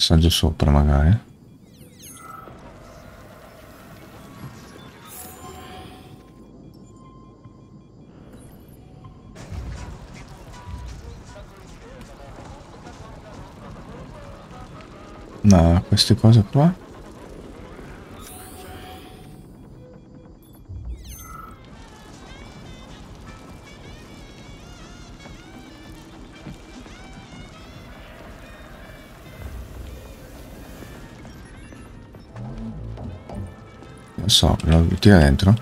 Passaggio sopra magari. No, queste cose qua. Non so, lo tira dentro.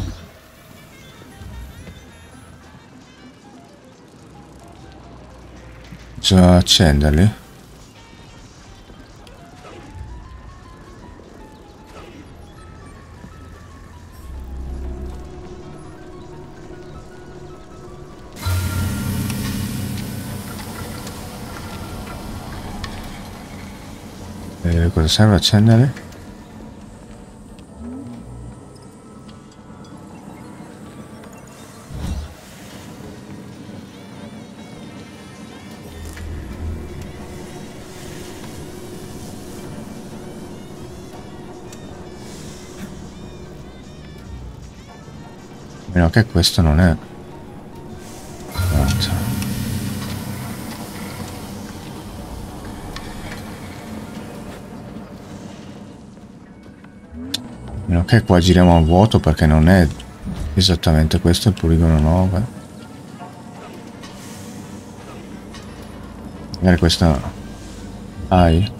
Bisogna accenderli. Cosa serve accenderli? A meno che questo non è. Aspetta. A meno che qua giriamo a vuoto perché non è esattamente questo il poligono 9. Magari questa hai.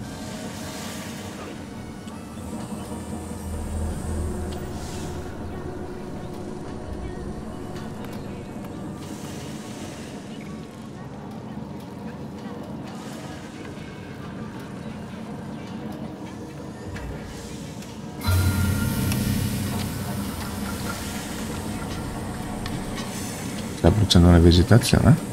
Sta bruciando una vegetazione.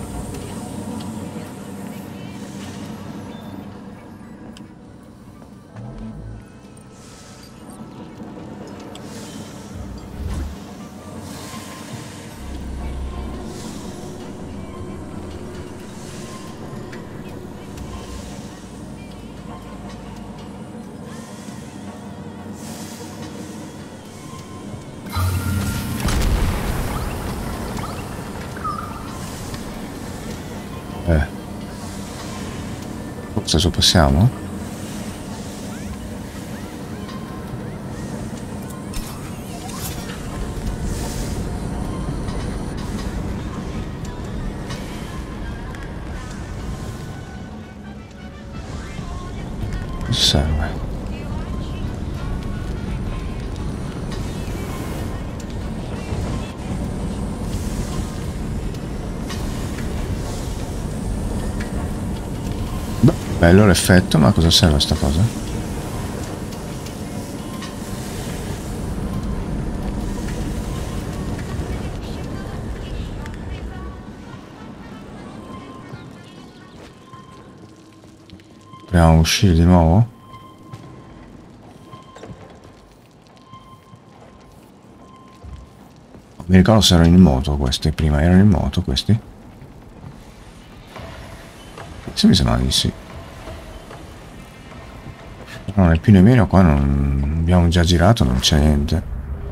Forse adesso passiamo? Cosa serve? Beh, bello l'effetto, ma a cosa serve sta cosa? Proviamo a uscire di nuovo? Mi ricordo se erano in moto questi prima, erano in moto questi? Sì, mi sembra di sì. Però né più né meno qua non abbiamo già girato, non c'è niente.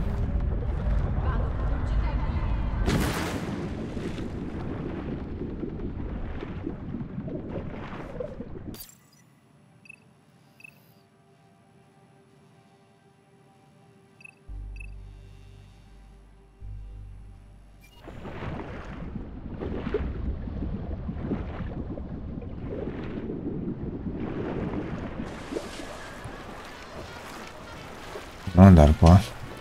Non andare qua.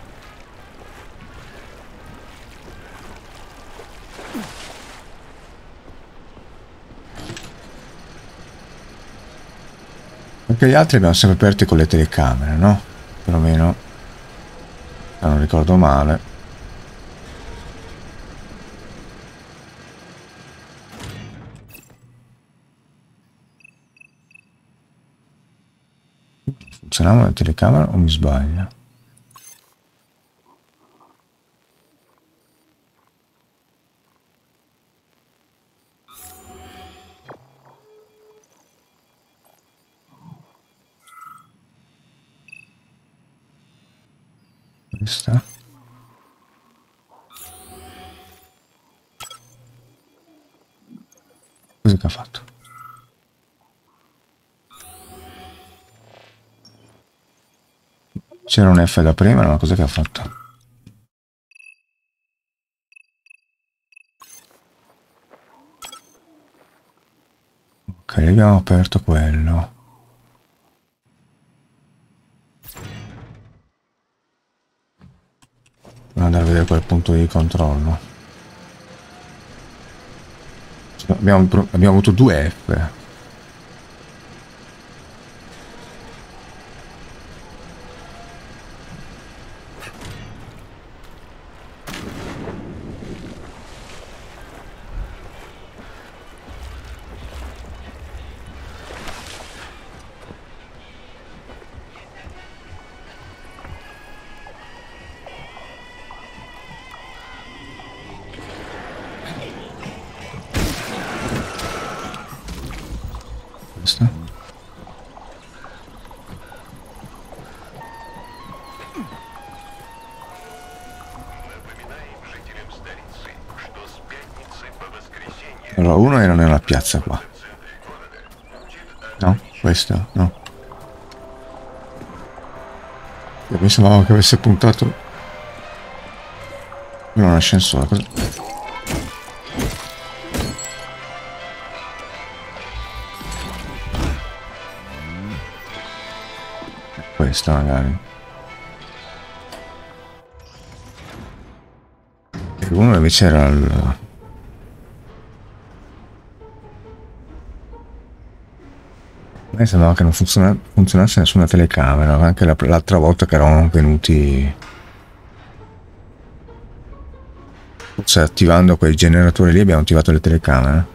Perché gli altri abbiamo sempre aperti con le telecamere, no? Perlomeno, se non ricordo male. Funzionava la telecamera o mi sbaglio? Questa. Cosa che ha fatto? C'era un F da prima, ma cosa che ha fatto? Ok, abbiamo aperto quello. Devo andare a vedere quel punto di controllo. Abbiamo avuto due F. Questa. Allora, uno era nella piazza qua. No? Questo? No. Io mi sembrava che avesse puntato in un ascensore. Cosa? Questa magari. E uno invece era il... A me sembrava che non funzionasse nessuna telecamera, anche l'altra volta che eravamo venuti... Forse attivando quei generatori lì abbiamo attivato le telecamere.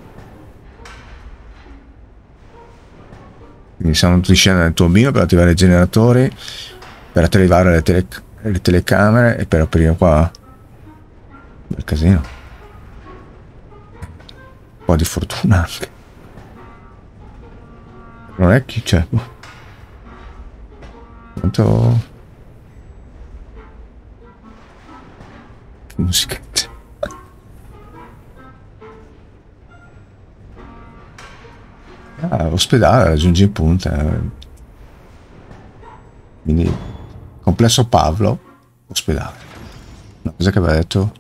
Quindi siamo tutti scendere nel turbino per attivare i generatori, per attivare le telecamere e per aprire qua. Bel casino. Un po' di fortuna anche. Non è chi c'è. Quanto... musichette. Ah, ospedale, raggiungi in punta. Quindi, complesso Pavlo, ospedale. Una cosa che aveva detto...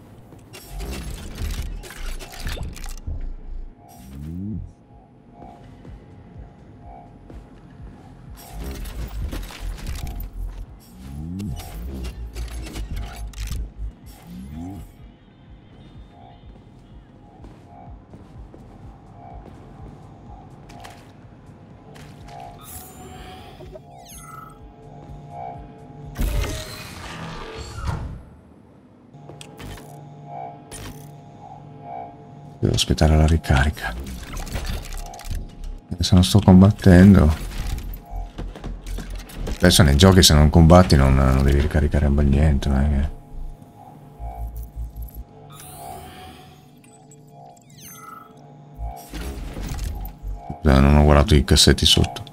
Devo aspettare la ricarica. Se non sto combattendo... Adesso nei giochi se non combatti non devi ricaricare niente, non è che... Non ho guardato i cassetti sotto.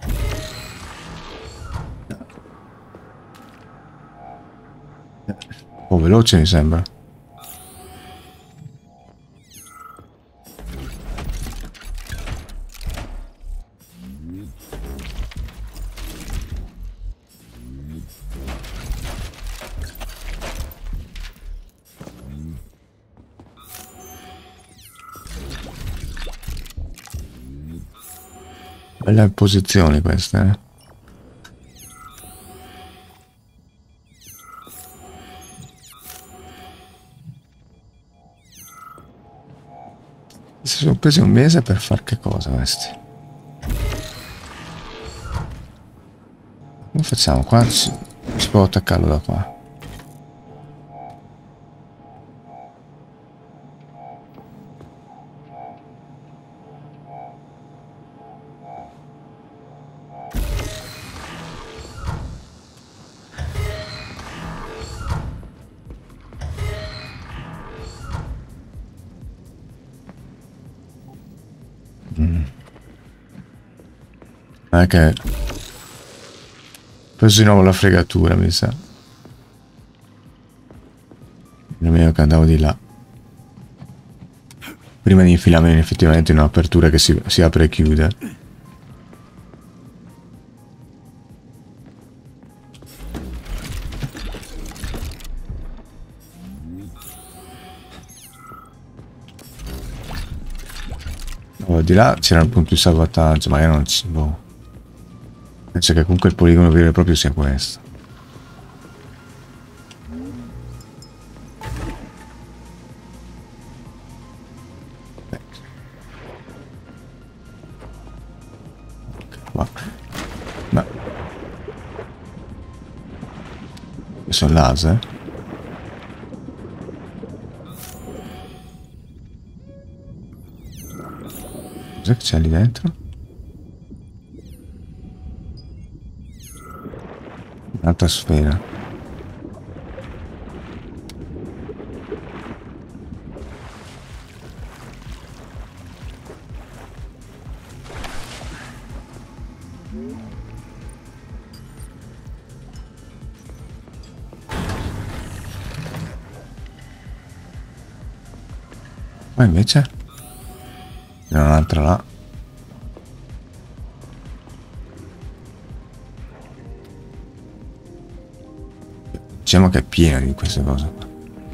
Un po' veloce mi sembra. Belle posizioni queste, eh. Si sono presi un mese per far che cosa questi? Come facciamo? Qua si può attaccarlo da qua. Non è che... ho preso di nuovo la fregatura, mi sa. Nemmeno che andavo di là. Prima di infilarmi effettivamente in un'apertura che si apre e chiude. Oh, di là c'era il punto di salvataggio, ma io non ci... Boh. Penso che comunque il poligono vero e proprio sia questo. Ma sono laser? Cos'è che c'è lì dentro? Un'altra sfera. Ma invece c'è un'altra là. Diciamo che è piena di queste cose qua.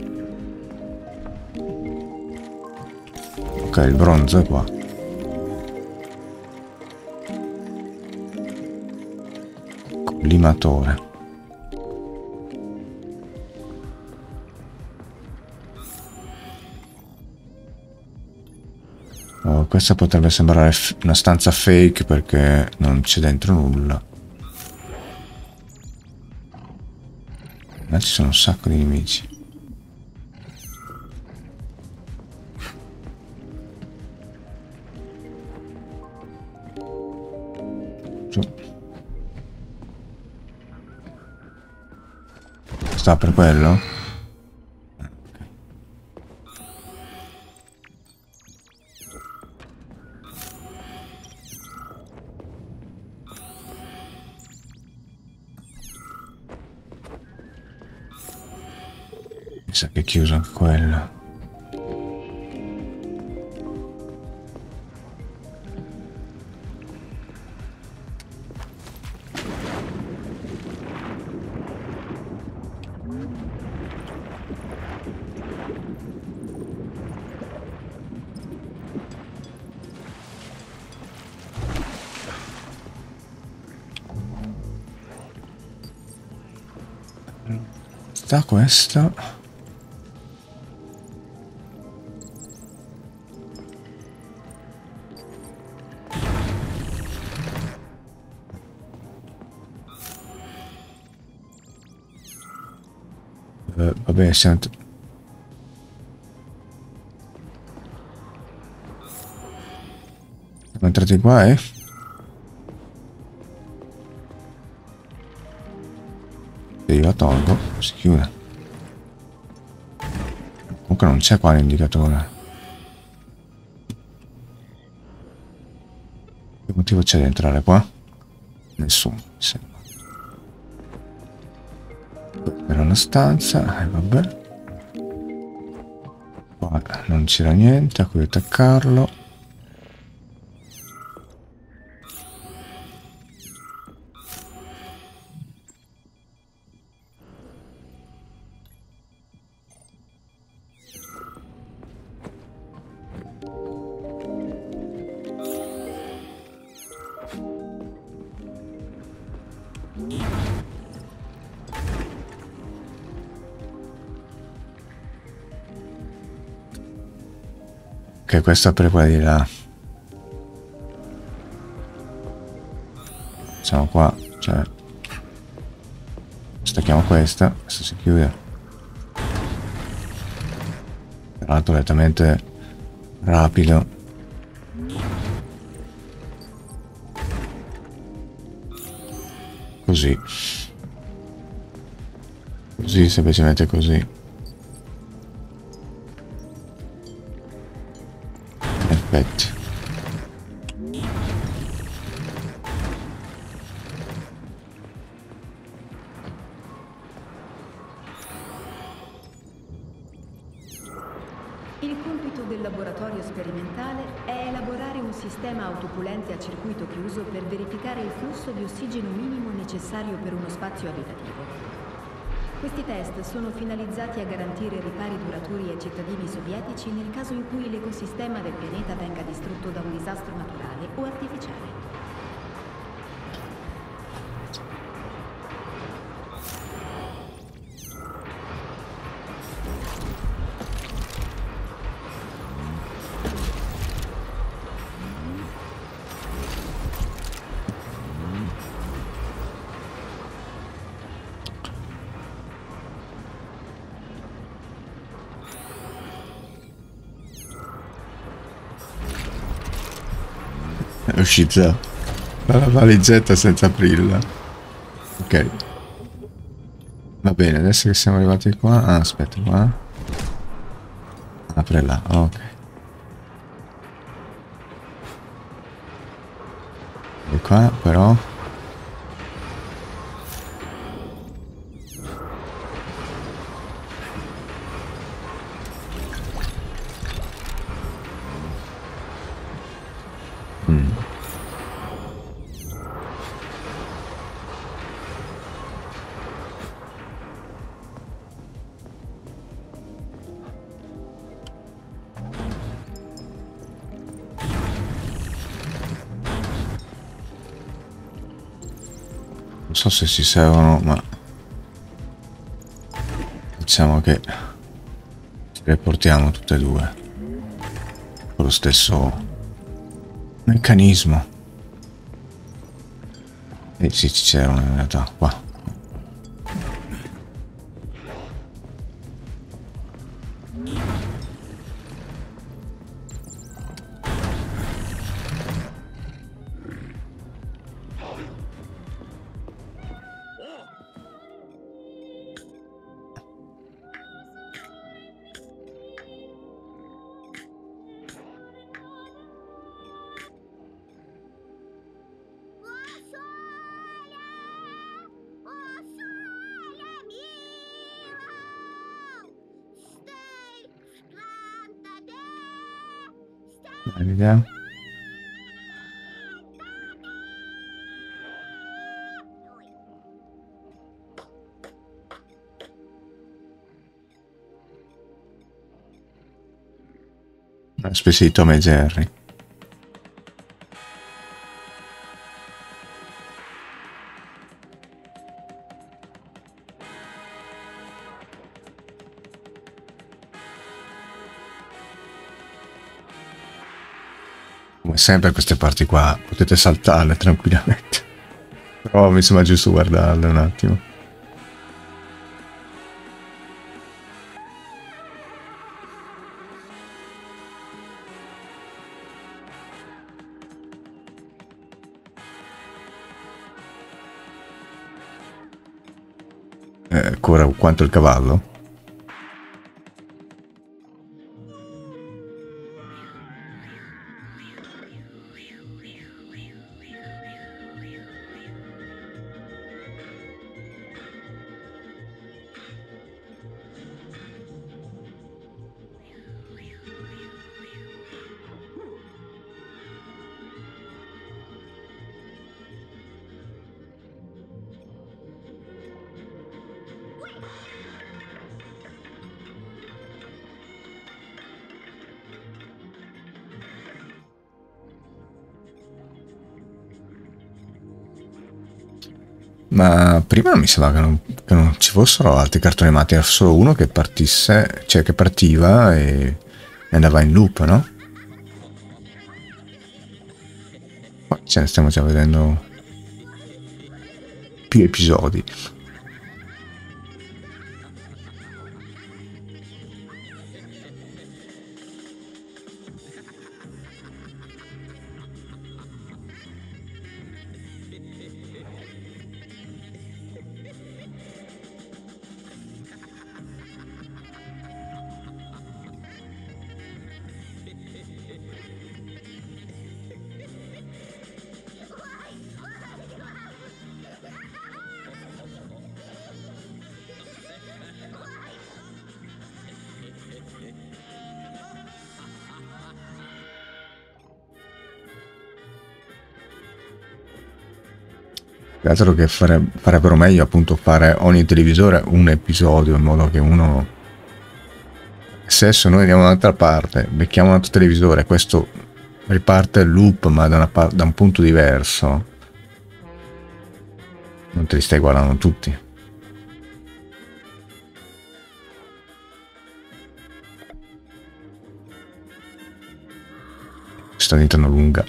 Ok, il bronzo è qua. Collimatore. Oh, questa potrebbe sembrare una stanza fake perché non c'è dentro nulla. Ma ci sono un sacco di nemici. Giù. Sta per quello? Mi sa che è chiuso anche quello. Sta questo. Vabbè, siamo entrati qua, eh? Se io la tolgo, si chiude. Comunque non c'è qua l'indicatore. Che motivo c'è di entrare qua? Nessuno, mi sembra. Era una stanza, e vabbè. Qua non c'era niente a cui attaccarlo. Ok, questo apre quella di là. Siamo qua, cioè stacchiamo questa si chiude. Tra l'altro lentamente rapido. Così. Così, semplicemente così. Effetti. Il compito del laboratorio sperimentale è elaborare un sistema autopulente a circuito chiuso per verificare il flusso di ossigeno minimo necessario per uno spazio abitativo. Questi test sono finalizzati a garantire ripari duraturi ai cittadini sovietici nel caso in cui l'ecosistema del pianeta venga distrutto da un disastro naturale o artificiale. È uscita dalla valigetta senza aprirla. Ok. Va bene, adesso che siamo arrivati qua... Ah, aspetta, qua. Apre là, ok. E qua, però... Non so se si servono, ma diciamo che ce le portiamo tutte e due con lo stesso meccanismo. E sì, ci c'erano in realtà qua. Vediamo. Una specie di Tom e Jerry. Come sempre queste parti qua potete saltarle tranquillamente. Però mi sembra giusto guardarle un attimo. Ancora quanto il cavallo? Ma prima mi sembrava che non ci fossero altri cartoni animati, era solo uno che partisse, cioè che partiva e andava in loop, no? Poi ce ne stiamo già vedendo più episodi. Altro che farebbero meglio appunto fare ogni televisore un episodio in modo che uno, se adesso noi andiamo da un'altra parte, becchiamo un altro televisore, questo riparte il loop ma da un punto diverso, non te li stai guardando tutti. Sta diventando lunga.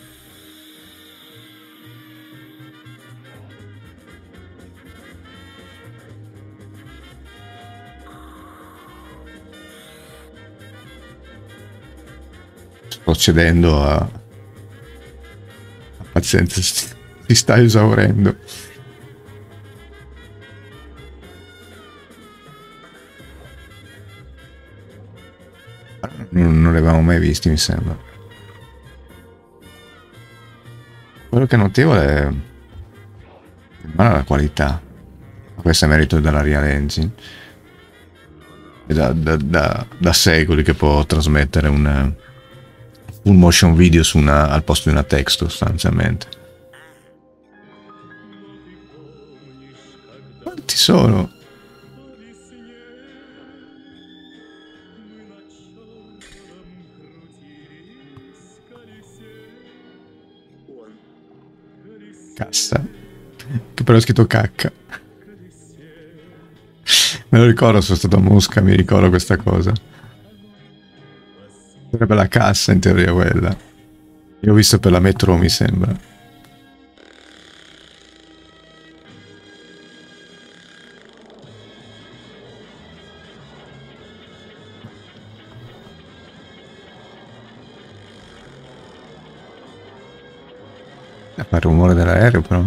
Sto cedendo a pazienza, si sta esaurendo. Non li avevamo mai visti, mi sembra. Quello che è notevole è la qualità. Questo è merito della Real Engine. È da secoli che può trasmettere un motion video al posto di una text, sostanzialmente. Quanti sono? Cassa, che però è scritto cacca. Me lo ricordo, sono stato a Mosca, mi ricordo questa cosa. Sarebbe la cassa in teoria quella. Io ho visto per la metro, mi sembra. Fa il rumore dell'aereo però.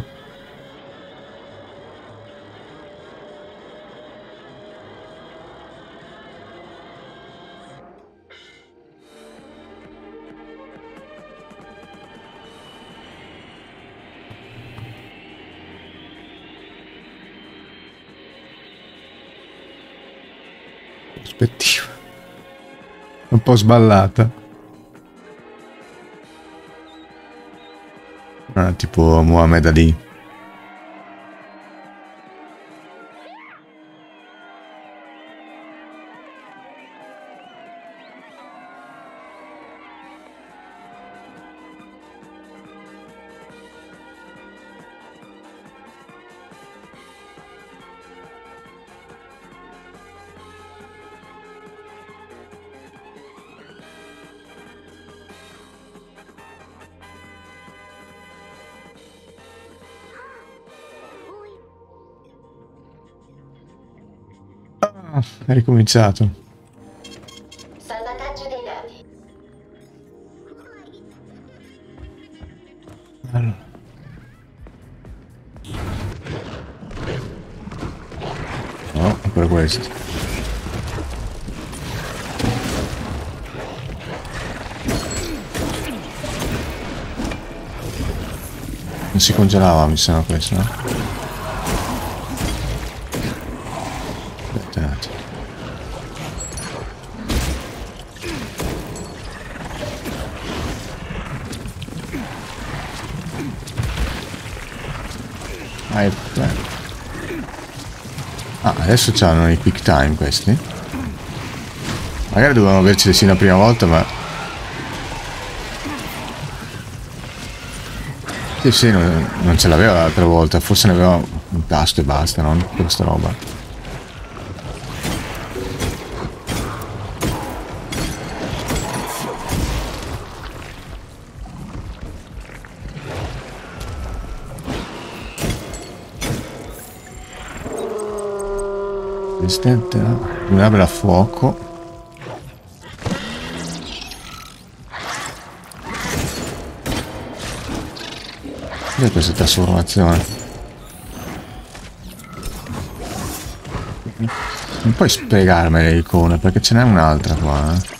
Prospettiva un po' sballata. Tipo Muhammad Ali. È ricominciato. Salvataggio dei dati. Allora. No, ancora questo. Non si congelava, mi sembra questo, no? Ah, adesso c'hanno i quick time questi. Magari dovevano averci sì la prima volta, ma sì, non ce l'aveva l'altra volta. Forse ne aveva un tasto e basta, non questa roba. Resistente a vulnerabile a fuoco. Cos'è questa trasformazione? Non puoi spiegarmi le icone perché ce n'è un'altra qua, eh.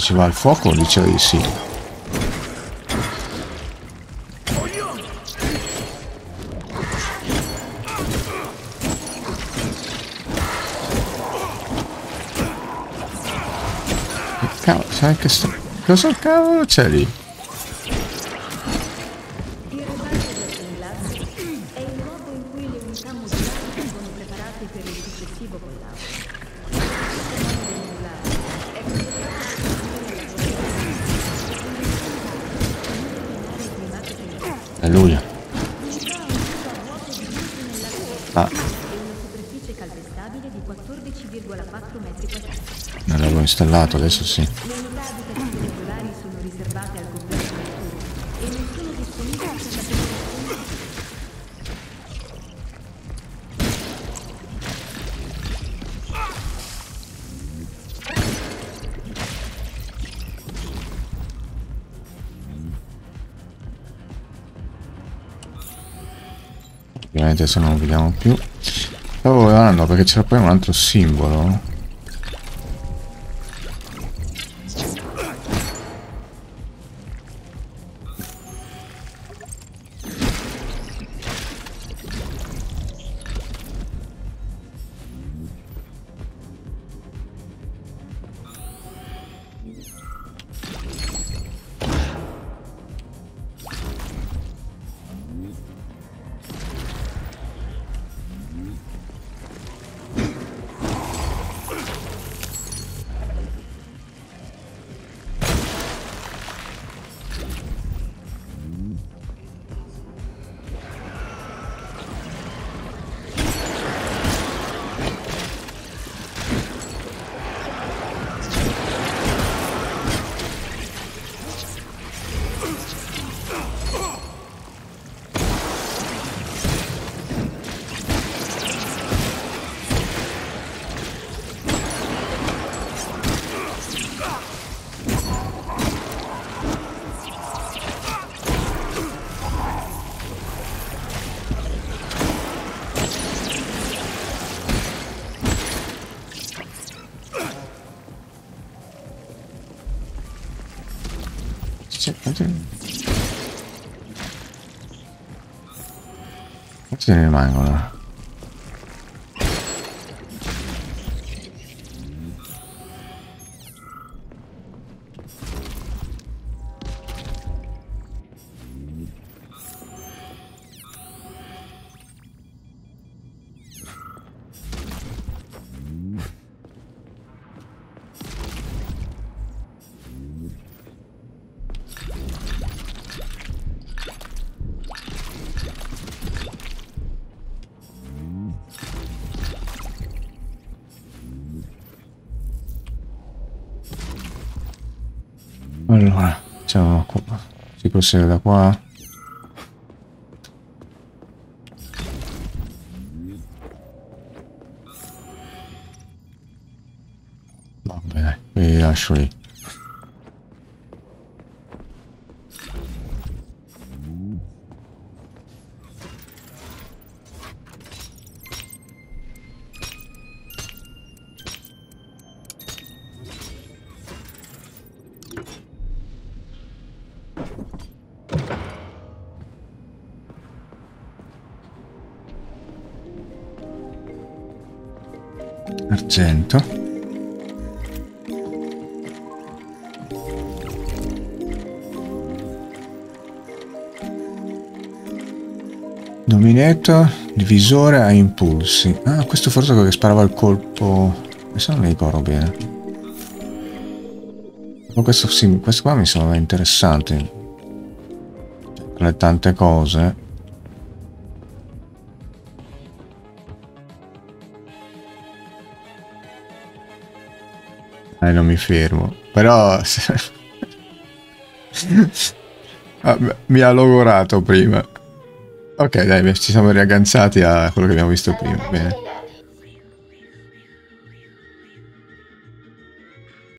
Diceva il fuoco, diceva di sì. Cavolo, sai che sta... Cosa cavolo c'è lì? Il reparto di assemblaggio è il luogo in cui le unità modulari vengono preparate per il successivo collaudo. Il modo modulare è Alleluia. Ah. e una superficie calpestabile di 14,4 metri quadrati. Non l'avevo installato, adesso sì. Le unità abitative modulari sono riservate al complesso notturno e non sono disponibili senza permessione. Ovviamente se non lo vediamo più. Stavo guardando perché c'era poi un altro simbolo. Quanti ne rimangono? Allora, diciamo, si prosegue da qua. Vabbè, dai, vi lascio lì. Argento. Dominator, divisore a impulsi. Ah, questo forse è quello che sparava il colpo. Adesso non mi ricordo bene. Ma questo sì, questo qua mi sembra interessante. Tra le tante cose. Non mi fermo. Però ah, mi ha logorato prima. Ok, dai, ci siamo riagganciati a quello che abbiamo visto prima. Bene.